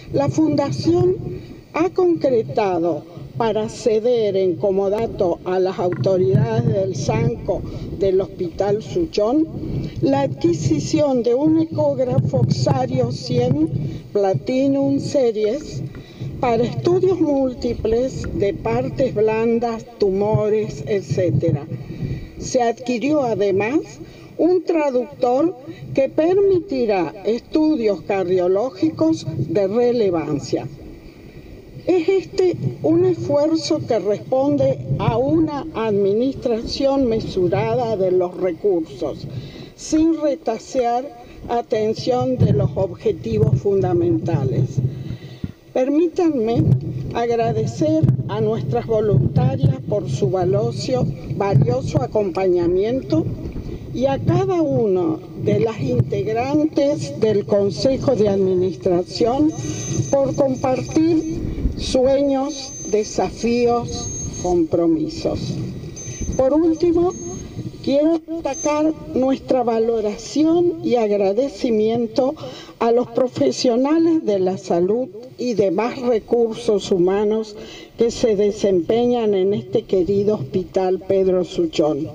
la Fundación ha concretado para ceder en comodato a las autoridades del SANCO del Hospital Suchón la adquisición de un ecógrafo Xario 100 Platinum Series para estudios múltiples de partes blandas, tumores, etc. Se adquirió además un traductor que permitirá estudios cardiológicos de relevancia. Es este un esfuerzo que responde a una administración mesurada de los recursos, sin retasear atención de los objetivos fundamentales. Permítanme agradecer a nuestras voluntarias por su valioso acompañamiento y a cada uno de las integrantes del Consejo de Administración por compartir sueños, desafíos, compromisos. Por último, quiero destacar nuestra valoración y agradecimiento a los profesionales de la salud y demás recursos humanos que se desempeñan en este querido Hospital Pedro Suchón.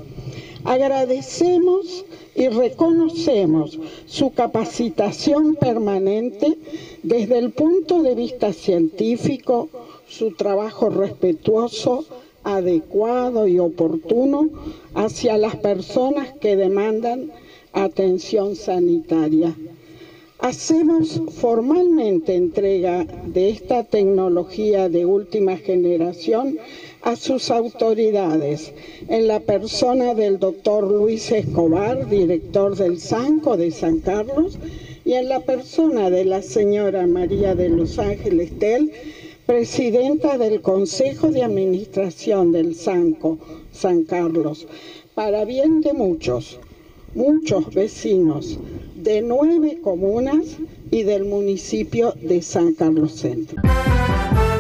Agradecemos y reconocemos su capacitación permanente desde el punto de vista científico, su trabajo respetuoso, adecuado y oportuno hacia las personas que demandan atención sanitaria. Hacemos formalmente entrega de esta tecnología de última generación a sus autoridades, en la persona del doctor Luis Escobar, director del SANCO de San Carlos, y en la persona de la señora María de los Ángeles Tel, presidenta del Consejo de Administración del SANCO San Carlos, para bien de muchos vecinos de 9 comunas y del municipio de San Carlos Centro.